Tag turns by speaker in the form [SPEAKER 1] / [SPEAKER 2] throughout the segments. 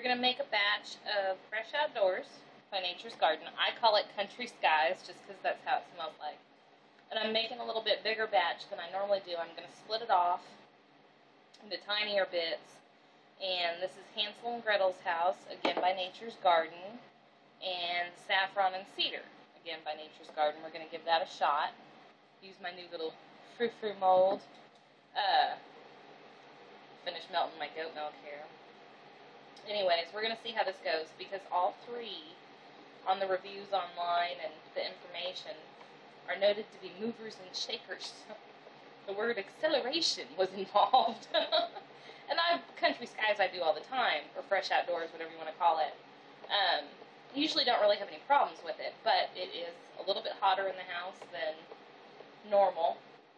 [SPEAKER 1] going to make a batch of Fresh Outdoors by Nature's Garden. I call it Country Skies just because that's how it smells like. And I'm making a little bit bigger batch than I normally do. I'm going to split it off into tinier bits. And this is Hansel and Gretels house, again by Nature's Garden. And Saffron and Cedar, again by Nature's Garden. We're going to give that a shot. Use my new little frou-frou mold. Finished melting my goat milk here. Anyways, we're going to see how this goes because all three on the reviews online and the information are noted to be movers and shakers. The word acceleration was involved. And Country Skies I do all the time, or Fresh Outdoors, whatever you want to call it. Usually don't really have any problems with it, but it is a little bit hotter in the house than normal.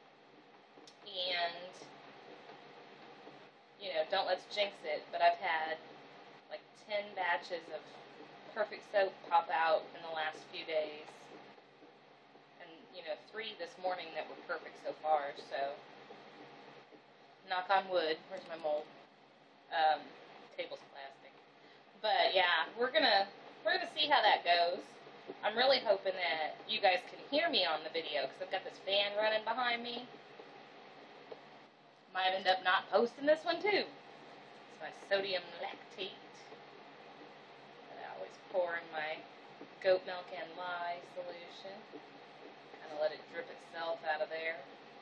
[SPEAKER 1] And, you know, don't let's jinx it, but I've had like 10 batches of perfect soap pop out in the last few days. And, you know, 3 this morning that were perfect so far, so knock on wood. Where's my mold? Table's plastic. But yeah, we're gonna see how that goes. I'm really hoping that you guys can hear me on the video because I've got this fan running behind me. Might end up not posting this one too. It's my sodium lactate that I always pour in my goat milk and lye solution. Kind of let it drip itself out of there.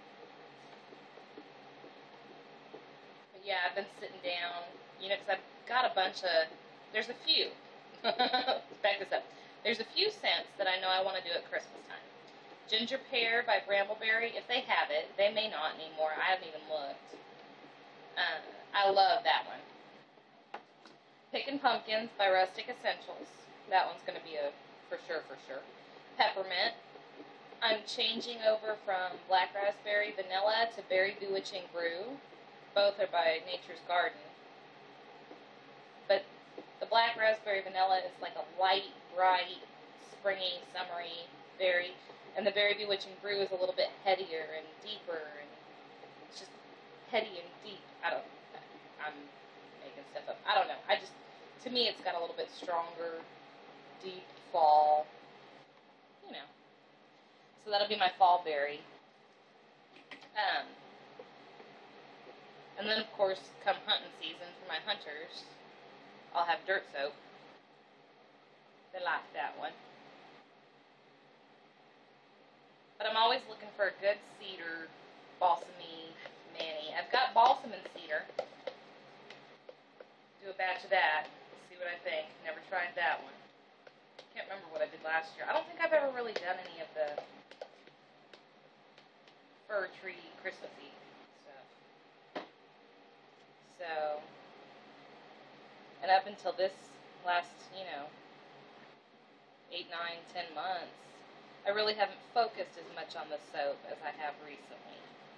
[SPEAKER 1] But yeah, I've been sitting down, you know, because I've got a bunch of, there's a few. Let's back this up. There's a few scents that I know I want to do at Christmas time. Ginger Pear by Brambleberry, if they have it. They may not anymore. I haven't even looked. I love that one. Pickin' Pumpkins by Rustic Essentials. That one's going to be a for sure. Peppermint. I'm changing over from Black Raspberry Vanilla to Berry Bewitching Brew. Both are by Nature's Garden. But the Black Raspberry Vanilla is like a light, bright, springy, summery berry. And the Berry Bewitching Brew is a little bit headier and deeper, and it's just heady and deep. I'm making stuff up. I don't know. To me, it's got a little bit stronger, deep fall, you know. So that'll be my fall berry. And then, of course, come hunting season for my hunters, I'll have dirt soap. They like that one. But I'm always looking for a good cedar, balsamy mani. I've got balsam and cedar. Do a batch of that. See what I think. Never tried that one. Can't remember what I did last year. I don't think I've ever really done any of the fir tree Christmassy stuff. So, and up until this last, 8, 9, 10 months, I really haven't focused as much on the soap as I have recently.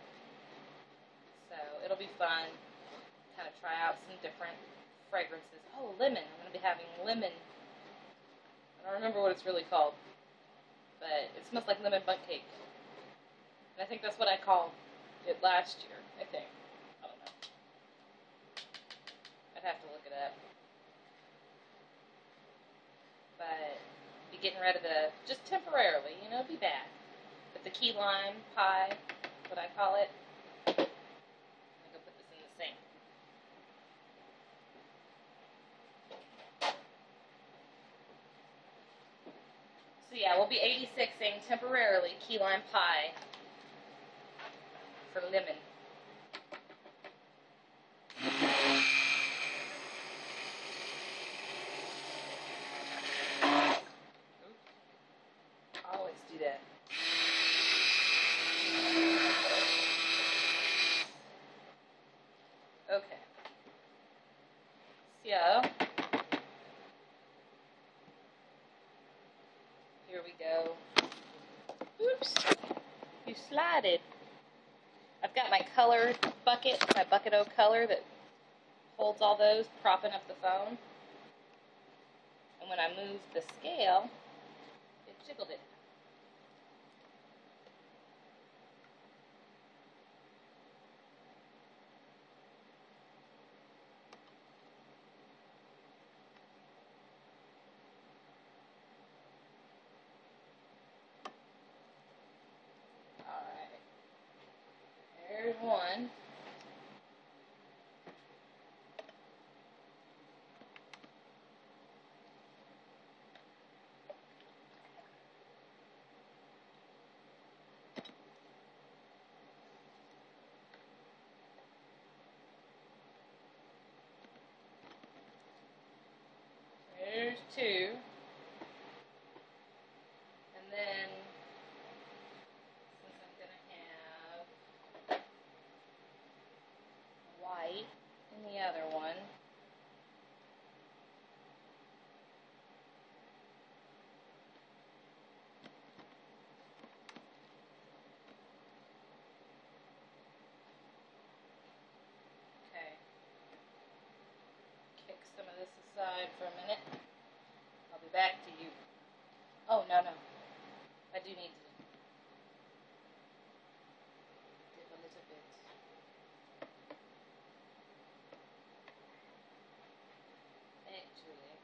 [SPEAKER 1] So it'll be fun, kind of try out some different fragrances. Oh, lemon. I'm going to be having lemon. I don't remember what it's really called, but it smells like lemon bundt cake. And I think that's what I called it last year, I think. I don't know. I'd have to look it up. But be getting rid of just temporarily, it'd be bad. But the key lime pie, what I call it, I'm going to go put this in the sink. So yeah, we'll be 86ing temporarily key lime pie for lemon. Okay. So, here we go. Oops. You slided. I've got my color bucket, my Bucket O color that holds all those, propping up the phone. And when I moved the scale, it jiggled it. one. There's two. And then, since I'm going to have white in the other one, okay, kick some of this aside for a minute. I'll be back to you. Oh, no. I do need to dip a little bit. Actually,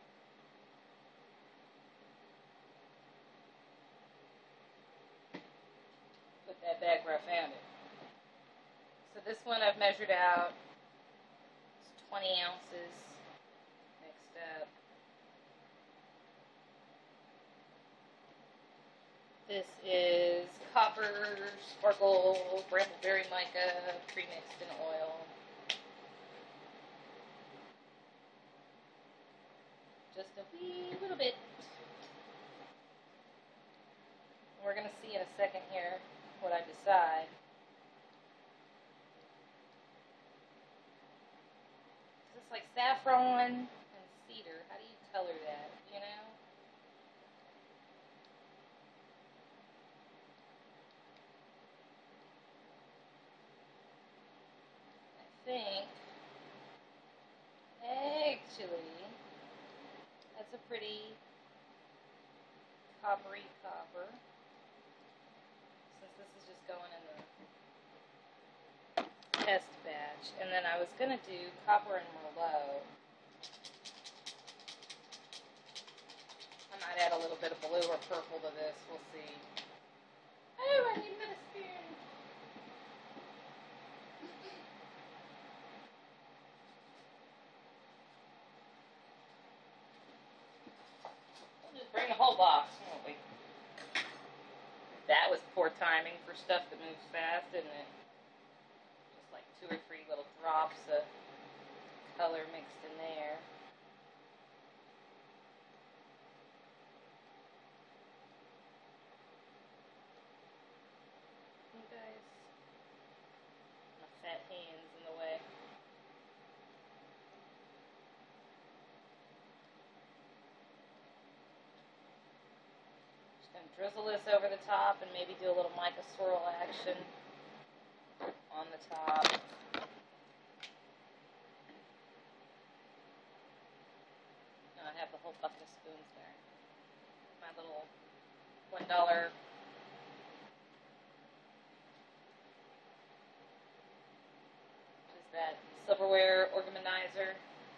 [SPEAKER 1] put that back where I found it. So this one I've measured out. It's 20 ounces. Next up, this is copper sparkle brambleberry mica pre-mixed in oil. Just a wee little bit. We're going to see in a second here what I decide. Is this like saffron and cedar? How do you color that, you know? I think, actually, that's a pretty coppery copper. Since this is just going in the test batch. And then I was going to do copper and merlot. I might add a little bit of blue or purple to this. We'll see. Oh, I need another spoon. We'll just bring the whole box, won't we? That was poor timing for stuff that moves fast, isn't it? Just like 2 or 3 little drops of color mixed in there. You guys, my fat hands in the way. Just gonna drizzle this over the top and maybe do a little mica swirl action on the top. Now I have the whole bucket of spoons there. My little $1 that silverware organizer.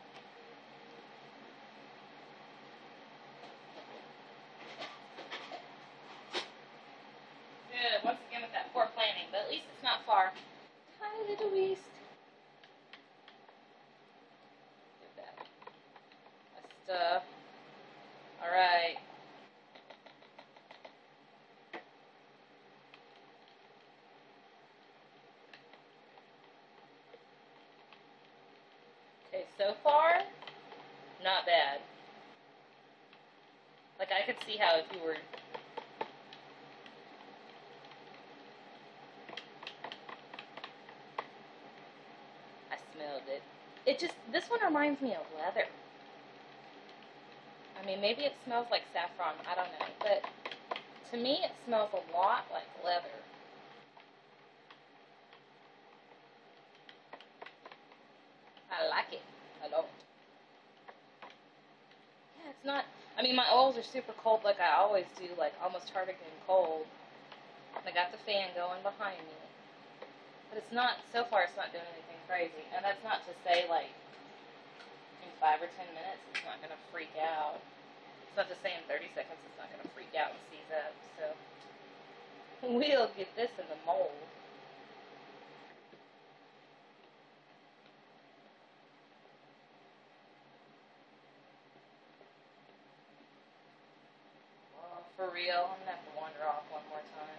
[SPEAKER 1] Good, once again with that poor planning, but at least it's not far. Tiny little waist. Get that. My stuff. Alright. Okay, so far, not bad. Like, I could see how if you were... I smelled it. It just, this one reminds me of leather. I mean, maybe it smells like saffron, I don't know. But to me, it smells a lot like leather. I like it a lot. Yeah, it's not, I mean, my oils are super cold like I always do, like almost Target and cold. I got the fan going behind me. But it's not, so far it's not doing anything crazy. And that's not to say, like, in 5 or 10 minutes it's not going to freak out. It's not to say in 30 seconds it's not going to freak out and seize up. So, we'll get this in the mold. real. I'm going to have to wander off one more time.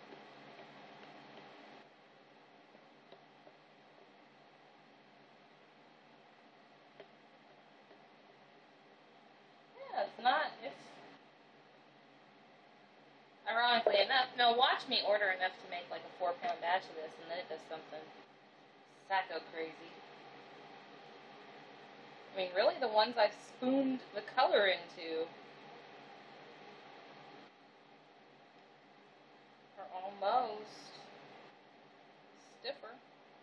[SPEAKER 1] Yeah, it's not, it's, ironically enough, now watch me order enough to make like a 4-pound batch of this, and then it does something sacco crazy. I mean, really, the ones I've spooned the color into are almost stiffer.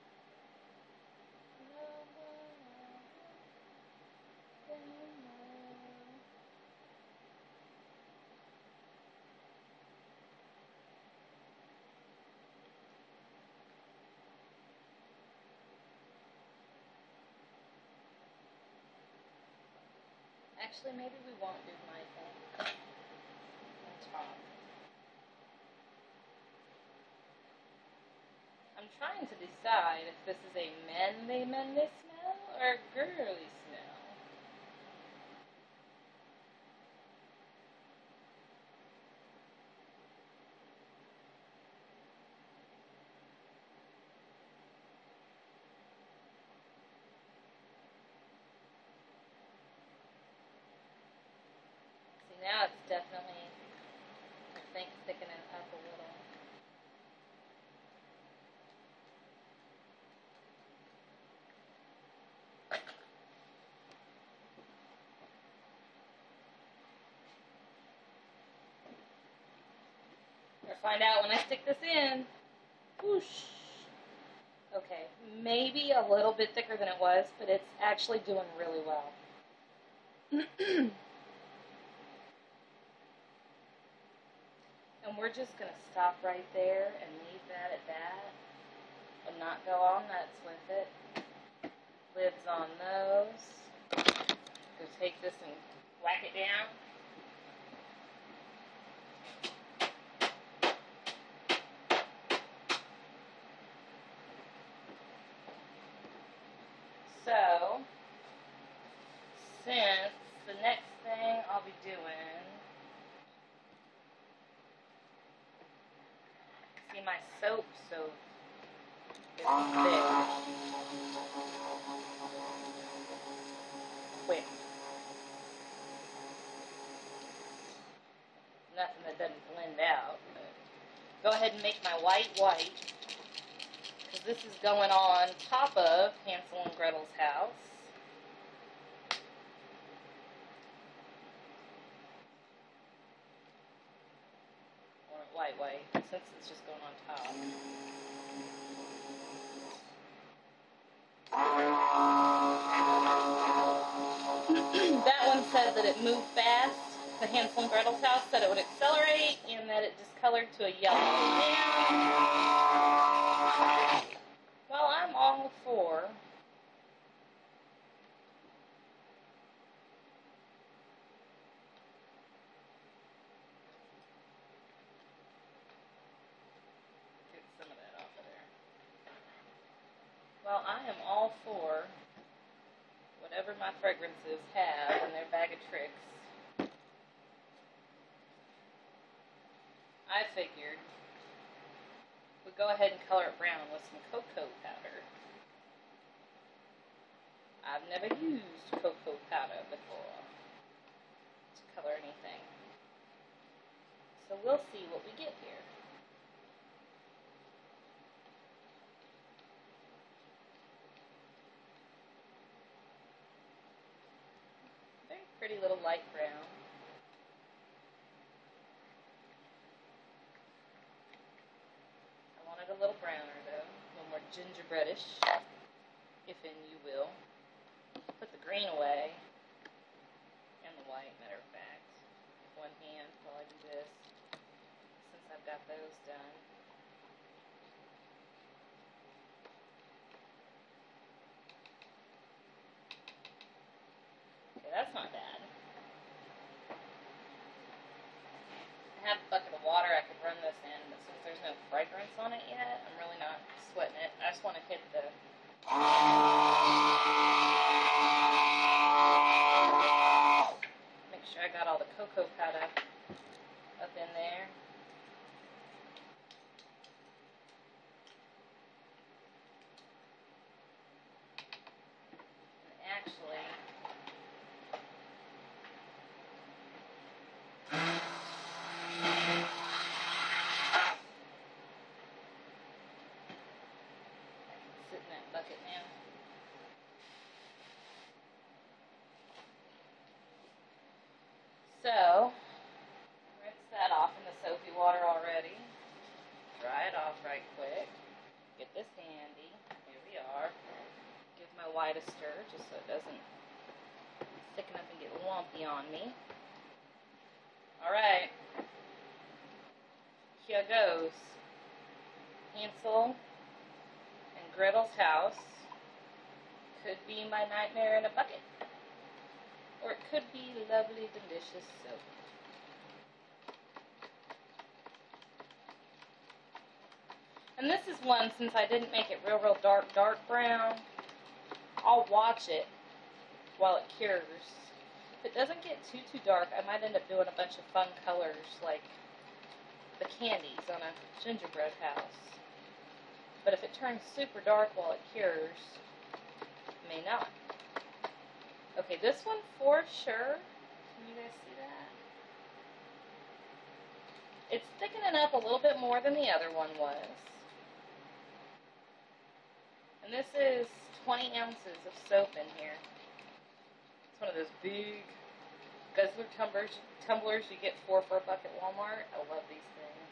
[SPEAKER 1] Actually, maybe we won't do my thing on top. I'm trying to decide if this is a manly smell or a girly smell. See, now it's definitely, I think, thickening up a little. Find out when I stick this in. Whoosh. Okay, maybe a little bit thicker than it was, but it's actually doing really well. And we're just going to stop right there and leave that at that and not go all nuts with it. Lids on those. Go take this and whack it down. So, since the next thing I'll be doing, see my soap so thick. Quick. Nothing that doesn't blend out. But go ahead and make my white, because this is going on top of Hansel and Gretel's house. I want it white, since it's just going on top. That one said that it moved fast. The Hansel and Gretel's house said it would accelerate, and that it discolored to a yellow. Well, I'm all for get some of that off of there. Well, I am all for whatever my fragrances have in their bag of tricks. I figured we'd go ahead and color it brown with some cocoa powder. I've never used cocoa powder before to color anything. So we'll see what we get here. Very pretty little light brown. I want it a little browner though, a little more gingerbreadish, if in you will. Put the green away, and the white, matter of fact, with one hand while I do this, since I've got those done. Okay, that's not bad. I have a bucket of water I could run this in, but since there's no fragrance on it yet, I'm really not sweating it. I just want to hit the... Make sure I got all the cocoa powder up in right quick. Get this handy. Here we are. Give my white a stir just so it doesn't thicken up and get lumpy on me. Alright. Here goes. Hansel and Gretel's house could be my nightmare in a bucket. Or it could be lovely, delicious soap. And this is one, since I didn't make it real dark brown, I'll watch it while it cures. If it doesn't get too dark, I might end up doing a bunch of fun colors like the candies on a gingerbread house. But if it turns super dark while it cures, it may not. Okay, this one for sure. Can you guys see that? It's thickening up a little bit more than the other one was. And this is 20 ounces of soap in here. It's one of those big guzzler tumblers you get for a buck at Walmart. I love these things.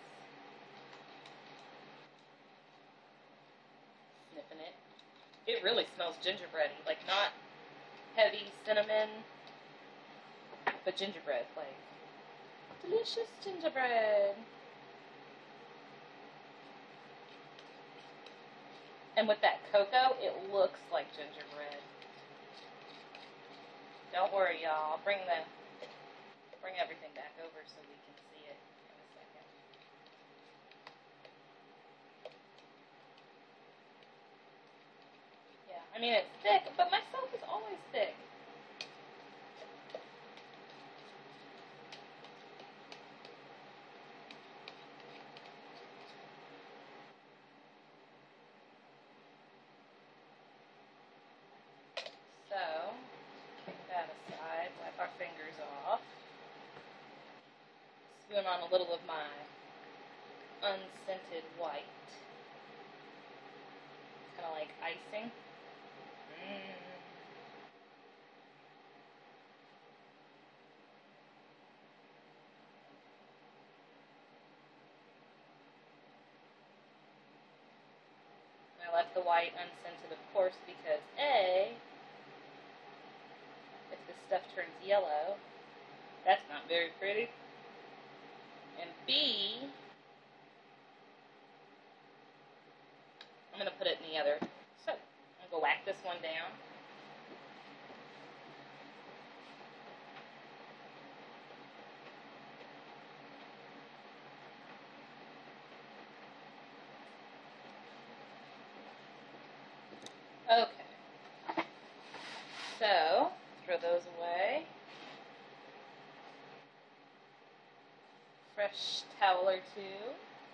[SPEAKER 1] Sniffing it. It really smells gingerbready. Like, not heavy cinnamon, but gingerbread. Like, delicious gingerbread. And with that cocoa, it looks like gingerbread. Don't worry, y'all. I'll bring everything back over so we can see it in a second. Yeah, I mean, it's thick, but my soap is always thick. So, kick that aside, wipe our fingers off. Spoon on a little of my unscented white. Kind of like icing. I left the white unscented, of course, because A, if this stuff turns yellow, that's not very pretty. And B, I'm going to put it in the other soap. I'm going to go whack this one down. Okay. So, throw those away. Fresh towel or two.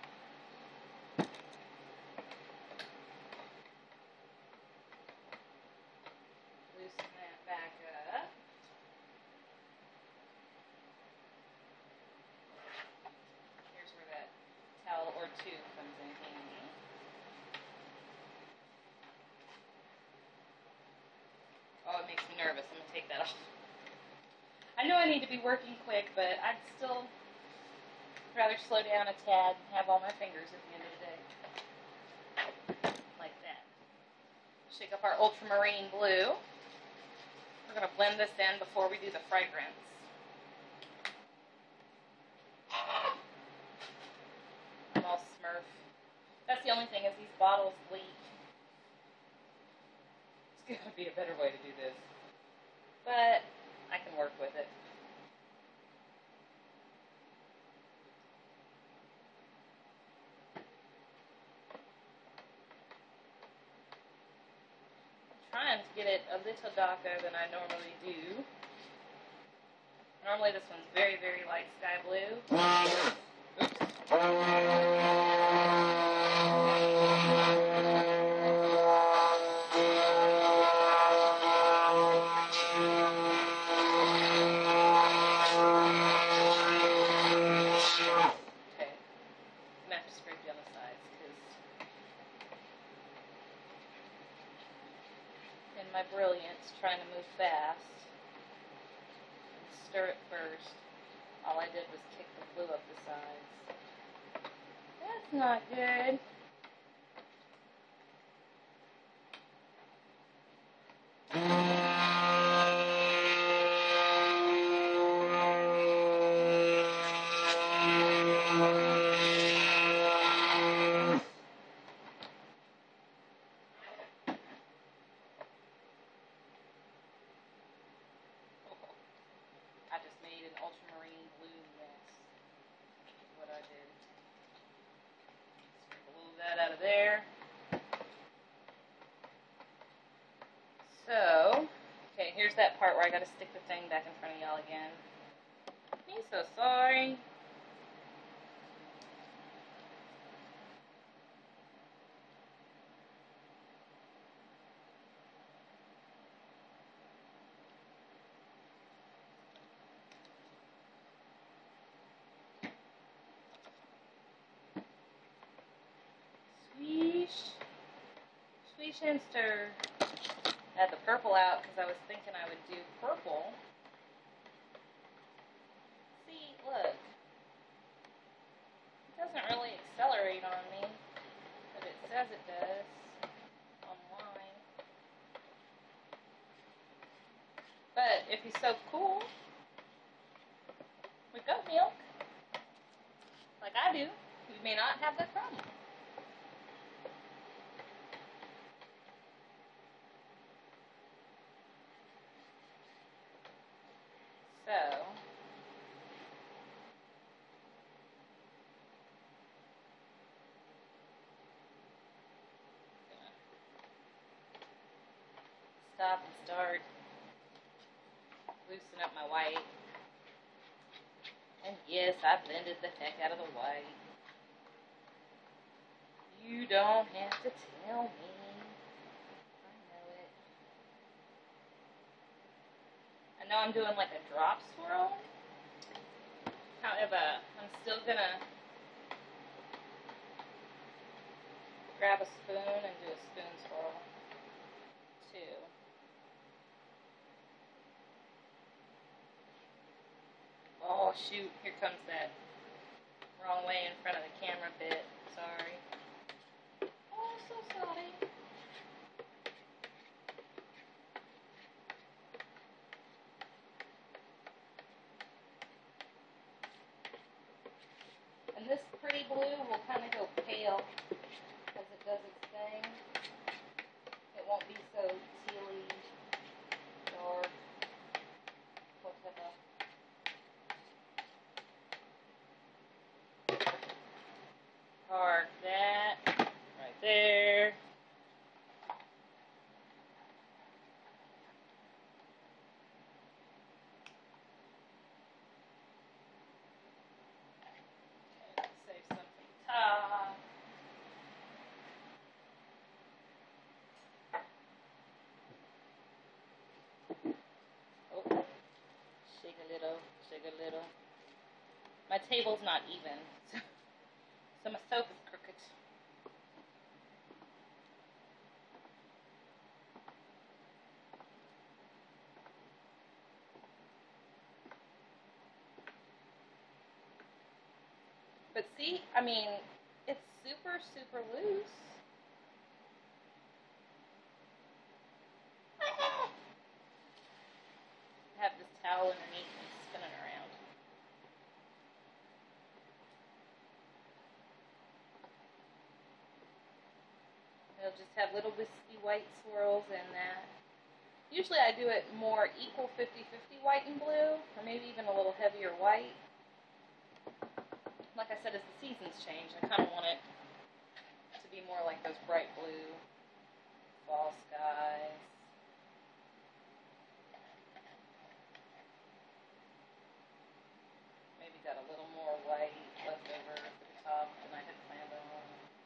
[SPEAKER 1] Loosen that back up. Here's where that towel or two comes in handy. Oh, it makes me nervous. I'm going to take that off. I know I need to be working quick, but I'd still rather slow down a tad and have all my fingers at the end of the day. Like that. Shake up our ultramarine blue. We're going to blend this in before we do the fragrance. I'm all Smurf. That's the only thing, is these bottles leak. It's got to be a better way to do this. But I can work with it. Trying to get it a little darker than I normally do. Normally this one's very, very light sky blue. Okay, I'm going to have to scrape down the sides because in my brilliance, trying to move fast and stir it first, all I did was kick the glue up the sides. That's not good. that out of there. So, okay, here's that part where I gotta stick the thing back in front of y'all again. I'm so sorry. Swish and stir. I had the purple out because I was thinking I would do purple. See, look. It doesn't really accelerate on me, but it says it does online. But if you soak cool with goat milk, like I do, you may not have that problem. So, stop and start, loosen up my white, and yes, I blended the heck out of the white. You don't have to tell me. I know I'm doing like a drop swirl. However, I'm still gonna grab a spoon and do a spoon swirl too. Oh shoot, here comes that wrong way in front of the camera bit. Sorry. Oh, so sorry. And this pretty blue will kind of go pale as it does its thing. It won't be so tealy, dark, whatever. Park that right there. Save some for the top. Oh, shake a little, shake a little. My table's not even, so my soap is crooked. But see, I mean, it's super, super loose. I have this towel underneath and spinning around. It'll just have little wispy white swirls in that. Usually I do it more equal 50-50 white and blue, or maybe even a little heavier white. Like I said, as the seasons change, I kind of want it to be more like those bright blue fall skies. Maybe got a little more white left over at the top than I had planned on.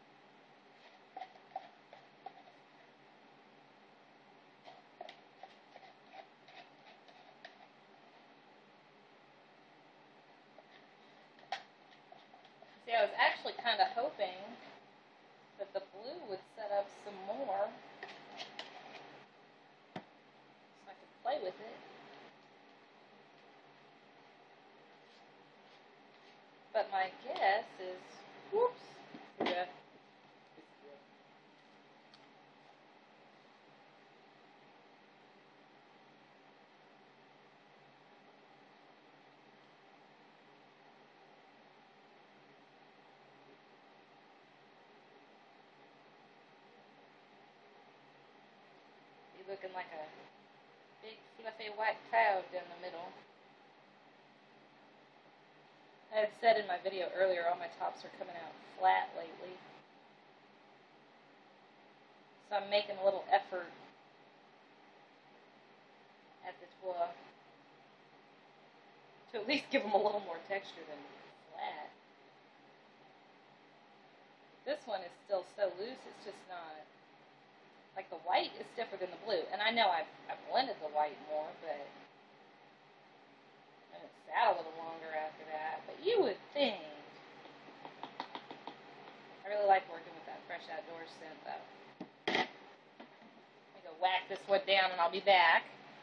[SPEAKER 1] See, I was actually kind of hoping that the blue would set up some more so I could play with it. But my guess is, whoops, yeah. Looking like a big fluffy white cloud down the middle. I had said in my video earlier, all my tops are coming out flat lately. So I'm making a little effort at the tour to at least give them a little more texture than flat. This one is still so loose, it's just not, like the white is stiffer than the blue. And I know I've blended the white more, but, and it sat a little longer after that. But you would think, I really like working with that Fresh Outdoors scent though. Let me go whack this one down and I'll be back.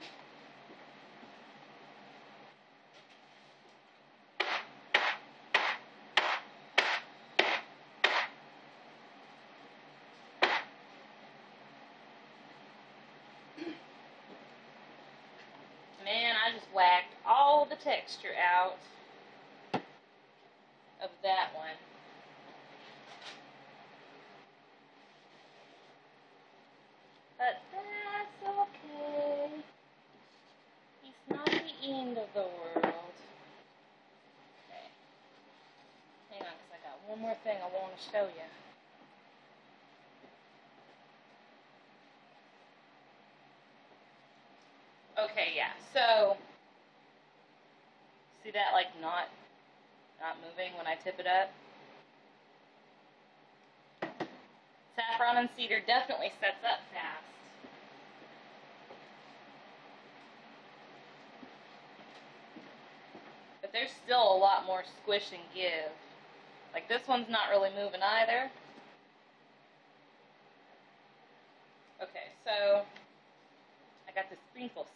[SPEAKER 1] Man, I just whacked all the texture out of that one. But that's okay. It's not the end of the world. Okay. Hang on, because I got one more thing I want to show you. Okay, yeah, so, see that, like, not moving when I tip it up? Saffron and Cedar definitely sets up fast. But there's still a lot more squish and give. Like, this one's not really moving either. Okay, so, I got the sprinkles.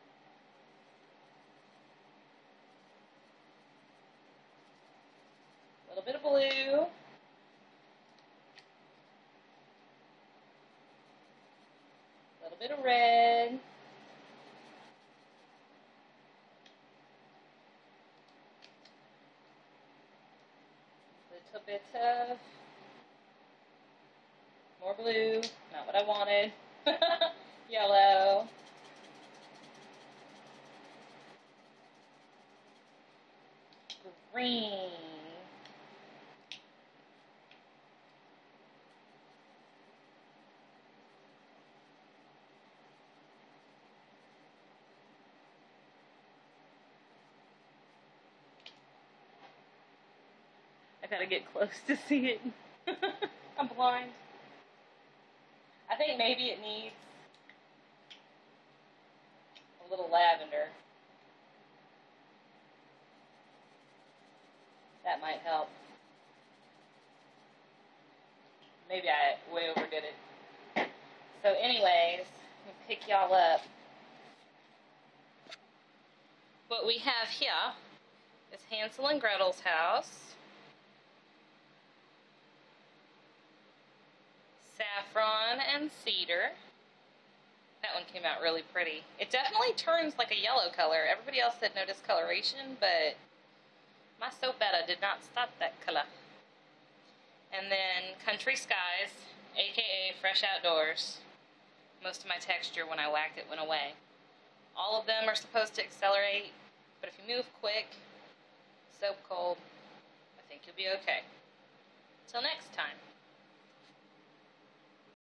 [SPEAKER 1] A little bit of blue. A little bit of red. A little bit of more blue. Not what I wanted. Yellow. Green. I gotta get close to see it. I'm blind. I think maybe it needs a little lavender. That might help. Maybe I way overdid it. So anyways, let me pick y'all up. What we have here is Hansel and Gretel's house. Saffron and Cedar. That one came out really pretty. It definitely turns like a yellow color. Everybody else said no discoloration, but my soap betta did not stop that color. And then Country Skies, aka Fresh Outdoors. Most of my texture when I whacked it went away. All of them are supposed to accelerate, but if you move quick, soap cold, I think you'll be okay. Till next time.